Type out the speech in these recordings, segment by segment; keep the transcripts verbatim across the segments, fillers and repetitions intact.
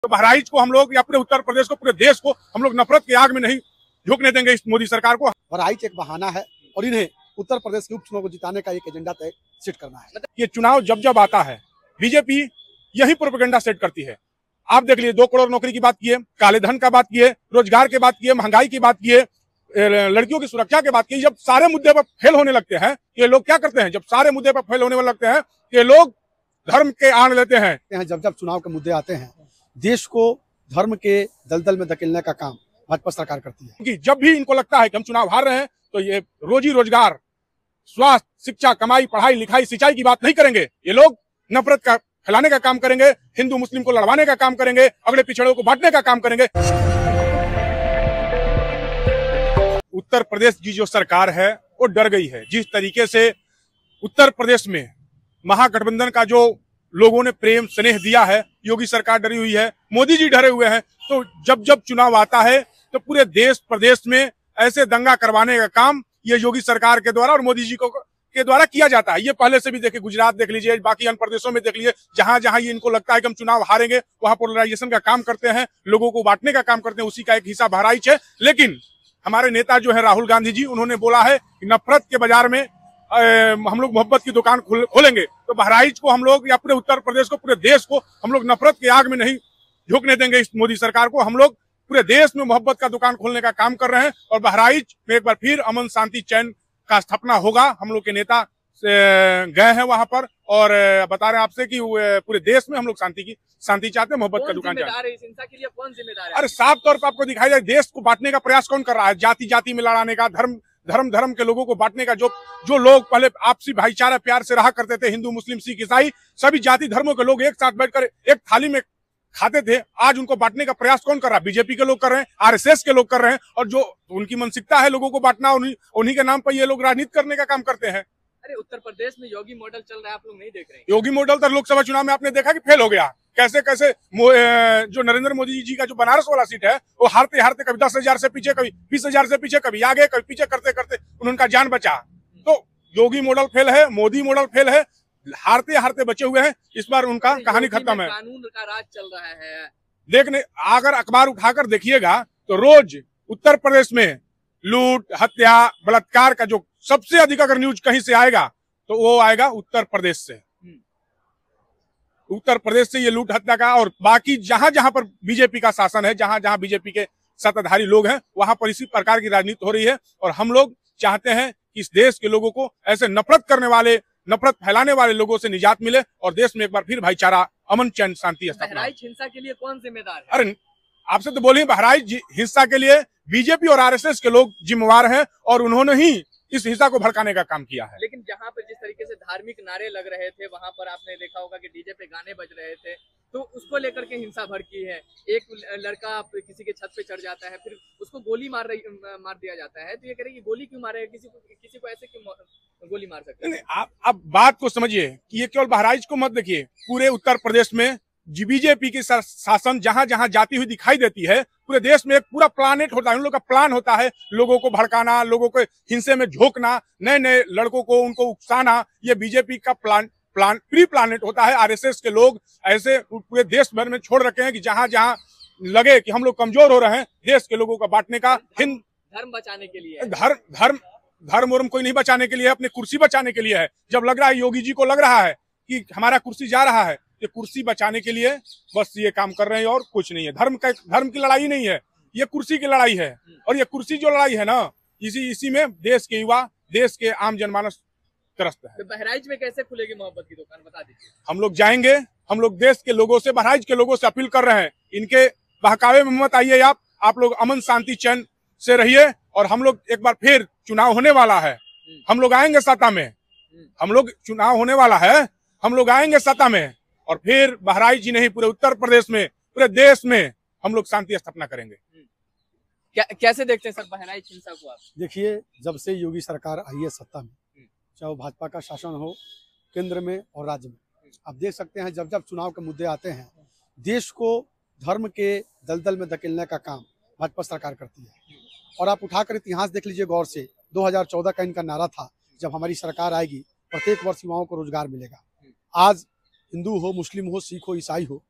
तो बहराइच को हम लोग या पूरे उत्तर प्रदेश को, पूरे देश को हम लोग नफरत की आग में नहीं झुकने देंगे इस मोदी सरकार को। बहराइच एक बहाना है और इन्हें उत्तर प्रदेश के उपचुनाव को जिताने का एक एजेंडा तय सेट करना है। ये चुनाव जब जब आता है बीजेपी यही प्रोपेगेंडा सेट करती है। आप देख लीजिए, दो करोड़ नौकरी की बात की है, काले धन का बात की है, रोजगार की बात की है, महंगाई की बात की है, लड़कियों की सुरक्षा की बात की। जब सारे मुद्दे पर फेल होने लगते हैं, ये लोग क्या करते हैं? जब सारे मुद्दे पर फेल होने लगते हैं, ये लोग धर्म के आड़ लेते हैं। जब जब चुनाव के मुद्दे आते हैं, देश को धर्म के दलदल में धकेलने का काम भाजपा सरकार करती है। कि जब भी इनको लगता है कि हम चुनाव हार रहे हैं, तो ये रोजी रोजगार, स्वास्थ्य, शिक्षा, कमाई, पढ़ाई लिखाई, सिंचाई की बात नहीं करेंगे। ये लोग नफरत का फैलाने का काम करेंगे, हिंदू मुस्लिम को लड़वाने का काम करेंगे, अगले पिछड़ों को बांटने का काम करेंगे। उत्तर प्रदेश की जो सरकार है वो डर गई है। जिस तरीके से उत्तर प्रदेश में महागठबंधन का जो लोगों ने प्रेम स्नेह दिया है, योगी सरकार डरी हुई है, मोदी जी डरे हुए हैं। तो जब जब चुनाव आता है तो पूरे देश प्रदेश में ऐसे दंगा करवाने का काम ये योगी सरकार के द्वारा और मोदी जी को के द्वारा किया जाता है। ये पहले से भी देखिए, गुजरात देख लीजिए, बाकी अन्य प्रदेशों में देख लीजिए, जहां जहां ये इनको लगता है कि हम चुनाव हारेंगे, वहां पोलराइजेशन का काम करते हैं, लोगों को बांटने का काम करते हैं। उसी का एक हिस्सा बहराइच है। लेकिन हमारे नेता जो है राहुल गांधी जी, उन्होंने बोला है कि नफरत के बाजार में आ, हम लोग मोहब्बत की दुकान खोलेंगे। तो बहराइच को हम लोग या पूरे उत्तर प्रदेश को, पूरे देश को हम लोग नफरत की आग में नहीं झुकने देंगे इस मोदी सरकार को। हम लोग पूरे देश में मोहब्बत का दुकान खोलने का काम कर रहे हैं और बहराइच में एक बार फिर अमन शांति चैन का स्थापना होगा। हम लोग के नेता गए हैं वहां पर और बता रहे हैं आपसे कि पूरे देश में हम लोग शांति की शांति चाहते हैं, मोहब्बत का दुकान चाहते हैं। हिंसा के लिए कौन जिम्मेदार है? अरे साफ तौर पर आपको दिखाई जाए, देश को बांटने का प्रयास कौन कर रहा है? जाति जाति में लड़ाने का, धर्म धर्म धर्म के लोगों को बांटने का। जो जो लोग पहले आपसी भाईचारा प्यार से रहा करते थे, हिंदू मुस्लिम सिख ईसाई सभी जाति धर्मों के लोग एक साथ बैठकर एक थाली में खाते थे, आज उनको बांटने का प्रयास कौन कर रहा है? बीजेपी के लोग कर रहे हैं, आरएसएस के लोग कर रहे हैं। और जो उनकी मानसिकता है लोगों को बांटना, उन्हीं उन्हीं के नाम पर ये लोग राजनीति करने का काम करते हैं। अरे उत्तर प्रदेश में योगी मॉडल चल रहा है, आप लोग नहीं देख रहे हैं? योगी मॉडल तो लोकसभा चुनाव में आपने देखा कि फेल हो गया। कैसे कैसे जो नरेंद्र मोदी जी का जो बनारस वाला सीट है, वो हारते हारते कभी दस हजार से पीछे, कभी बीस हजार से पीछे, कभी आगे कभी पीछे करते करते उनका जान बचा। तो योगी मॉडल फेल है, मोदी मॉडल फेल है, हारते हारते बचे हुए हैं। इस बार उनका कहानी खत्म है। कानून का राज चल रहा है। देखने अगर अखबार उठाकर देखिएगा तो रोज उत्तर प्रदेश में लूट, हत्या, बलात्कार का जो सबसे अधिक अगर न्यूज कहीं से आएगा तो वो आएगा उत्तर प्रदेश से। उत्तर प्रदेश से ये लूट हत्या का, और बाकी जहां जहां पर बीजेपी का शासन है, जहां जहां बीजेपी के सत्ताधारी लोग हैं, वहां पर इसी प्रकार की राजनीति हो रही है। और हम लोग चाहते हैं कि इस देश के लोगों को ऐसे नफरत करने वाले, नफरत फैलाने वाले लोगों से निजात मिले और देश में एक बार फिर भाईचारा, अमन चैन, शांति स्थापना। बहराइच हिंसा के लिए कौन जिम्मेदार है? अरे आपसे तो बोलिए, बहराइच हिंसा के लिए बीजेपी और आरएसएस के लोग जिम्मेवार हैं और उन्होंने ही इस हिंसा को भड़काने का काम किया है। लेकिन जहां पर जिस तरीके से धार्मिक नारे लग रहे थे, वहां पर आपने देखा होगा कि डीजे पे गाने बज रहे थे, तो उसको लेकर के हिंसा भड़की है। एक लड़का किसी के छत पे चढ़ जाता है, फिर उसको गोली मार रही मार दिया जाता है, तो ये कह रही गोली क्यों मारे, किसी को किसी को ऐसे क्यों गोली मार सकते हैं? आप अब बात को समझिए कि ये केवल बहराइच को मत देखिए, पूरे उत्तर प्रदेश में बीजेपी की शासन जहां जहां जाती हुई दिखाई देती है, पूरे देश में एक पूरा प्लानेट होता है, उन लोगों का प्लान होता है, लोगों को भड़काना, लोगों को हिंसे में झोंकना, नए नए लड़कों को उनको उकसाना। ये बीजेपी का प्लान प्लान प्री प्लानेट होता है। आरएसएस के लोग ऐसे पूरे देश भर में छोड़ रखे हैं कि जहां जहां लगे कि हम लोग कमजोर हो रहे हैं, देश के लोगों का बांटने का, हिंद धर्म बचाने के लिए, धर्म धर्म धर्म उर्म कोई नहीं बचाने के लिए, अपनी कुर्सी बचाने के लिए है। जब लग रहा है योगी जी को लग रहा है कि हमारा कुर्सी जा रहा है, ये कुर्सी बचाने के लिए बस ये काम कर रहे हैं और कुछ नहीं है। धर्म का धर्म की लड़ाई नहीं है, ये कुर्सी की लड़ाई है। और ये कुर्सी जो लड़ाई है ना, इसी इसी में देश के युवा, देश के आम जनमानस त्रस्त है। तो बहराइच में कैसे खुलेगी मोहब्बत की दुकान, बता दीजिए। हम लोग जाएंगे, हम लोग देश के लोगों से, बहराइच के लोगों से अपील कर रहे हैं, इनके बहकावे में मत आइए। आप आप लोग अमन शांति चैन से रहिए और हम लोग एक बार फिर चुनाव होने वाला है, हम लोग आएंगे सत्ता में, हम लोग चुनाव होने वाला है, हम लोग आएंगे सत्ता में और फिर बहराइच ही नहीं, पूरे उत्तर प्रदेश में, पूरे देश में हम लोग शांति स्थापना करेंगे। क्या कैसे देखते हैं सर बहराइच हिंसा को आप? देखिए, जब से योगी सरकार आई है सत्ता में, चाहे वो भाजपा का शासन हो केंद्र में और राज्य में, आप देख सकते हैं जब जब चुनाव के मुद्दे आते हैं, देश को धर्म के दलदल में धकेलने का काम भाजपा सरकार करती है। और आप उठाकर इतिहास देख लीजिए गौर से, दो हज़ार चौदह का इनका नारा था, जब हमारी सरकार आएगी प्रत्येक वर्ष युवाओं को रोजगार मिलेगा। आज हिंदू हो, मुस्लिम हो, सिख हो, ईसाई हो,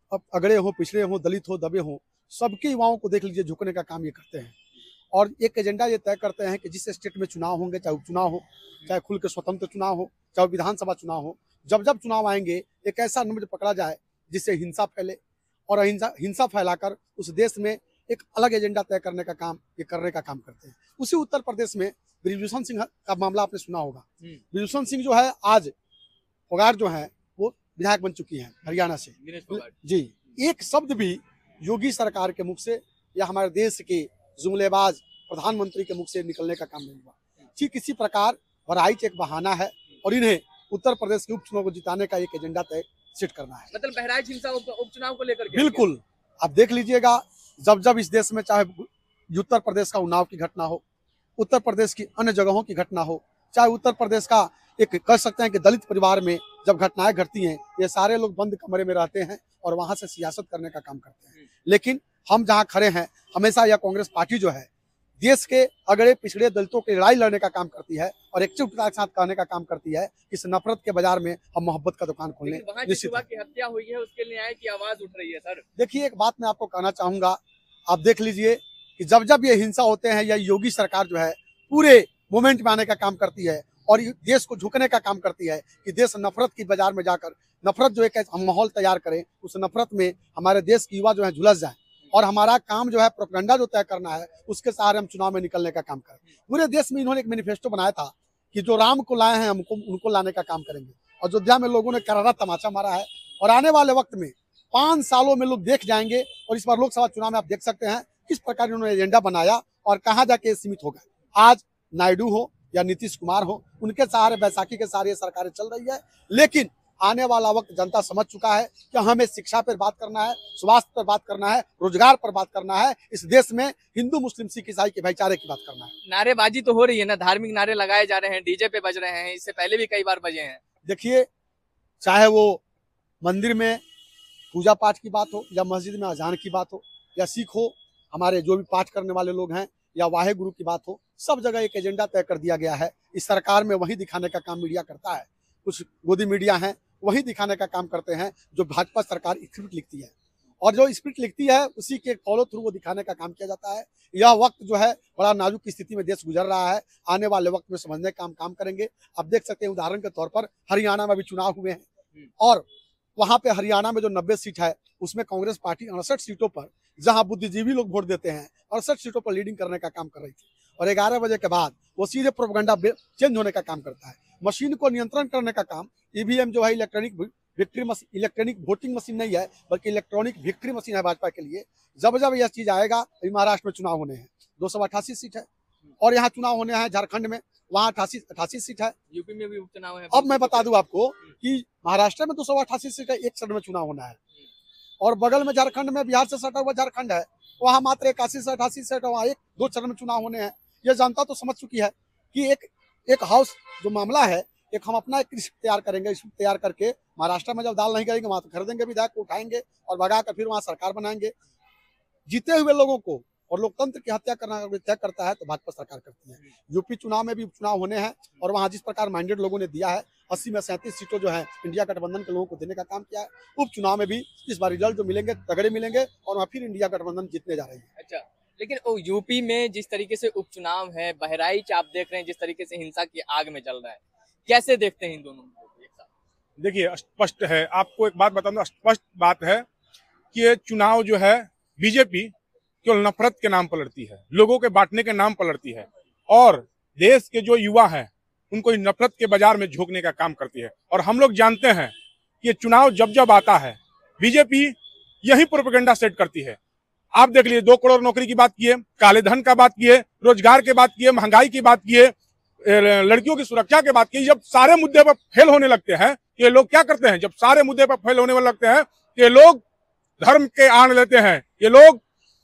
अब अगड़े हो, पिछड़े हो, दलित हो, दबे हो, सबके युवाओं को देख लीजिए झुकने का काम ये करते हैं। और एक एजेंडा ये तय करते हैं कि जिस स्टेट में चुनाव होंगे, चाहे उपचुनाव हो, चाहे खुल के स्वतंत्र चुनाव हो, चाहे विधानसभा चुनाव हो, जब जब चुनाव आएंगे एक ऐसा नंबर पकड़ा जाए जिससे हिंसा फैले, और हिंसा हिंसा फैलाकर उस देश में एक अलग एजेंडा तय करने का काम ये करने का काम करते हैं। उसी उत्तर प्रदेश में ब्रिजभूषण सिंह का मामला आपने सुना होगा। ब्रिजभूषण सिंह जो है आज फोगाट जो है वो विधायक बन चुकी हैं हरियाणा से जी। एक शब्द भी योगी सरकार के मुख से या हमारे देश के जुमलेबाज प्रधानमंत्री के मुख से निकलने का काम नहीं हुआ। ठीक इसी प्रकार बहराइच एक बहाना है और इन्हें उत्तर प्रदेश के उपचुनाव को जिताने का एक एजेंडा तय सेट करना है। मतलब बहराइच हिंसा उपचुनाव को लेकर बिल्कुल। आप देख लीजिएगा, जब जब इस देश में चाहे उत्तर प्रदेश का उन्नाव की घटना हो, उत्तर प्रदेश की अन्य जगहों की घटना हो, चाहे उत्तर प्रदेश का एक कह सकते हैं कि दलित परिवार में जब घटनाएं घटती हैं, ये सारे लोग बंद कमरे में रहते हैं और वहां से सियासत करने का काम करते हैं। लेकिन हम जहां खड़े हैं, हमेशा यह कांग्रेस पार्टी जो है देश के अगड़े पिछड़े दलितों की लड़ाई लड़ने का काम करती है और एकजुटता के साथ कहने का काम करती है। इस नफरत के बाजार में हम मोहब्बत का दुकान खोलने निश्चित है। की हत्या हुई है, उसके न्याय की आवाज उठ रही है सर। देखिए, एक बात मैं आपको कहना चाहूंगा, आप देख लीजिए कि जब जब ये हिंसा होते हैं या योगी सरकार जो है पूरे मूवमेंट में आने का काम करती है और देश को झुकने का काम करती है कि देश नफरत की बाजार में जाकर नफरत जो एक माहौल तैयार करें, उस नफरत में हमारे देश के युवा जो है झुलस जाए और हमारा काम जो है प्रोपेगेंडा जो तय करना है उसके सहारे हम चुनाव में निकलने का काम करें। पूरे देश में इन्होंने एक मैनिफेस्टो बनाया था कि जो राम को लाए हैं हमको उनको लाने का काम करेंगे। अयोध्या में लोगों ने करारा तमाचा मारा है और आने वाले वक्त में पांच सालों में लोग देख जाएंगे। और इस बार लोकसभा चुनाव में आप देख सकते हैं किस प्रकार इन्होंने एजेंडा बनाया और कहाँ जाके सीमित हो गए। आज नायडू हो या नीतीश कुमार हो, उनके सहारे बैसाखी के सहारे सरकारें चल रही है। लेकिन आने वाला वक्त जनता समझ चुका है कि हमें शिक्षा पर बात करना है, स्वास्थ्य पर बात करना है, रोजगार पर बात करना है, इस देश में हिंदू मुस्लिम सिख ईसाई के भाईचारे की बात करना है। नारेबाजी तो हो रही है ना, धार्मिक नारे लगाए जा रहे हैं, डीजे पे बज रहे हैं, इससे पहले भी कई बार बजे हैं। देखिए, चाहे वो मंदिर में पूजा पाठ की बात हो या मस्जिद में अजान की बात हो या सिख हो, हमारे जो भी पाठ करने वाले लोग हैं, या वाहे गुरु की बात हो, सब जगह एक एजेंडा तय कर दिया गया है। इस सरकार में वही दिखाने का काम मीडिया करता है। कुछ गोदी मीडिया हैं वही दिखाने का काम करते हैं जो भाजपा सरकार स्क्रिप्ट लिखती है और जो स्क्रिप्ट लिखती है उसी के फॉलो थ्रू वो दिखाने का काम किया जाता है। यह वक्त जो है बड़ा नाजुक की स्थिति में देश गुजर रहा है, आने वाले वक्त में समझने का काम काम करेंगे। आप देख सकते हैं उदाहरण के तौर पर हरियाणा में भी चुनाव हुए हैं और वहां पे हरियाणा में जो नब्बे सीट है उसमें कांग्रेस पार्टी अड़सठ सीटों पर, जहां बुद्धिजीवी लोग वोट देते हैं, अड़सठ सीटों पर लीडिंग करने का काम कर रही थी। और ग्यारह बजे के बाद वो सीधे प्रोपेगेंडा चेंज होने का काम करता है। मशीन को नियंत्रण करने का काम, ईवीएम जो है electronic victory machine, electronic voting machine नहीं है बल्कि इलेक्ट्रॉनिक विक्ट्री मशीन है भाजपा के लिए। जब जब यह चीज आएगा, महाराष्ट्र में चुनाव होने हैं, दो सौ अट्ठासी सीट है और यहाँ चुनाव होने हैं झारखंड में, वहाँ अठासी अठासी सीट है, यूपी में भी उपचुनाव है। अब मैं बता दूं आपको कि महाराष्ट्र में दो सौ अट्ठासी सीट है, एक चरण में चुनाव होना है और बगल में झारखंड में, बिहार से सटा हुआ झारखंड है, वहाँ मात्र इक्यासी से अठासी सीट है, वहाँ एक दो चरण में चुनाव होने हैं। यह जनता तो समझ चुकी है कि एक एक हाउस जो मामला है, एक हम अपना एक स्क्रिप्ट तैयार करेंगे, स्क्रिप्ट तैयार करके महाराष्ट्र में जब दाल नहीं करेंगे वहां तो खरीदेंगे विधायक को, उठाएंगे और भगा कर फिर वहां सरकार बनाएंगे। जीते हुए लोगों को और लोकतंत्र की हत्या करना तय करता है तो भाजपा सरकार करती है। यूपी चुनाव में भी उपचुनाव होने हैं और वहां जिस प्रकार माइंडेड लोगों ने दिया है, अस्सी में सैंतीस सीटों जो है इंडिया गठबंधन के लोगों को देने का काम किया है। उपचुनाव में भी इस बार रिजल्ट जो मिलेंगे तगड़े मिलेंगे और वहाँ फिर इंडिया गठबंधन जीतने जा रही है। अच्छा, लेकिन यूपी में जिस तरीके से उपचुनाव है, बहराइच आप देख रहे हैं जिस तरीके से हिंसा की आग में चल रहा है, कैसे देखते हैं इन दोनों को एक साथ? देखिए, स्पष्ट है, आपको एक बात बता दूं, स्पष्ट बात है कि ये चुनाव जो है बीजेपी केवल नफरत के नाम पर लड़ती है, लोगों के बांटने के नाम पर लड़ती है और देश के जो युवा हैं उनको नफरत के बाजार में झोंकने का काम करती है। और हम लोग जानते हैं कि चुनाव जब जब आता है बीजेपी यही प्रोपेगेंडा सेट करती है। आप देख लीजिए, दो करोड़ नौकरी की बात किए, काले धन का बात किए, रोजगार के बात किए, महंगाई की बात किए, लड़कियों की सुरक्षा के बात की। जब सारे मुद्दे पर फेल होने लगते हैं, ये लोग क्या करते हैं, जब सारे मुद्दे पर फेल होने लगते हैं ये लोग धर्म के आड़ लेते हैं, ये लोग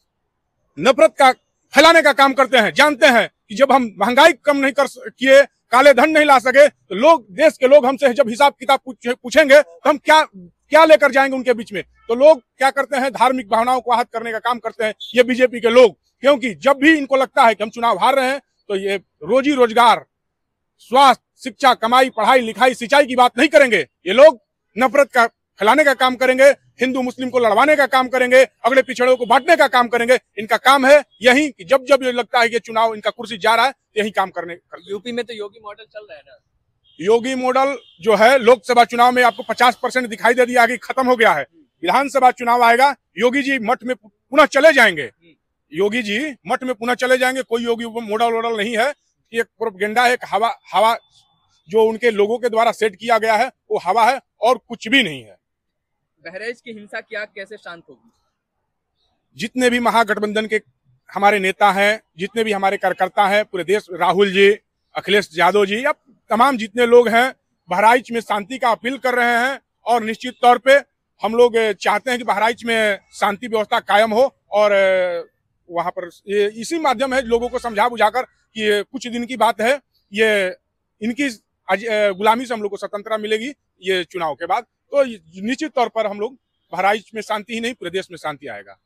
नफरत का फैलाने का काम करते हैं। जानते हैं कि जब हम महंगाई कम नहीं कर किए, काले धन नहीं ला सके, तो लोग, देश के लोग हमसे जब हिसाब किताब पूछेंगे तो हम क्या क्या लेकर जाएंगे उनके बीच में। तो लोग क्या करते हैं, धार्मिक भावनाओं को आहत करने का काम करते हैं ये बीजेपी के लोग। क्योंकि जब भी इनको लगता है कि हम चुनाव हार रहे हैं तो ये रोजी रोजगार, स्वास्थ्य, शिक्षा, कमाई, पढ़ाई लिखाई, सिंचाई की बात नहीं करेंगे, ये लोग नफरत का फैलाने का काम करेंगे, हिंदू मुस्लिम को लड़वाने का काम करेंगे, अगले पिछड़ों को बांटने का काम करेंगे। इनका काम है यही कि जब जब ये लगता है कि चुनाव इनका कुर्सी जा रहा है, यही काम करने कर। यूपी में तो योगी मॉडल चल रहा है ना। योगी मॉडल जो है लोकसभा चुनाव में आपको पचास परसेंट दिखाई दे दिया कि खत्म हो गया है। विधानसभा चुनाव आएगा, योगी जी मठ में पुनः चले जाएंगे, योगी जी मठ में पुनः चले जाएंगे। कोई योगी मॉडल वॉडल नहीं है, एक प्रोपेगेंडा है, एक हवा हवा जो उनके लोगों के द्वारा सेट किया गया है वो हवा है और कुछ भी नहीं है। बहराइच की हिंसा क्या कैसे शांत होगी? जितने भी महागठबंधन के हमारे नेता हैं, जितने भी हमारे कार्यकर्ता हैं पूरे देश, राहुल जी, अखिलेश यादव जी, या तमाम जितने लोग हैं बहराइच में शांति का अपील कर रहे हैं। और निश्चित तौर पे हम लोग चाहते हैं कि बहराइच में शांति व्यवस्था कायम हो और वहां पर ये इसी माध्यम है लोगों को समझा बुझाकर कि कुछ दिन की बात है, ये इनकी गुलामी से हम लोग को स्वतंत्रता मिलेगी ये चुनाव के बाद। तो निश्चित तौर पर हम लोग बहराइच में शांति ही नहीं पूरे देश में शांति आएगा।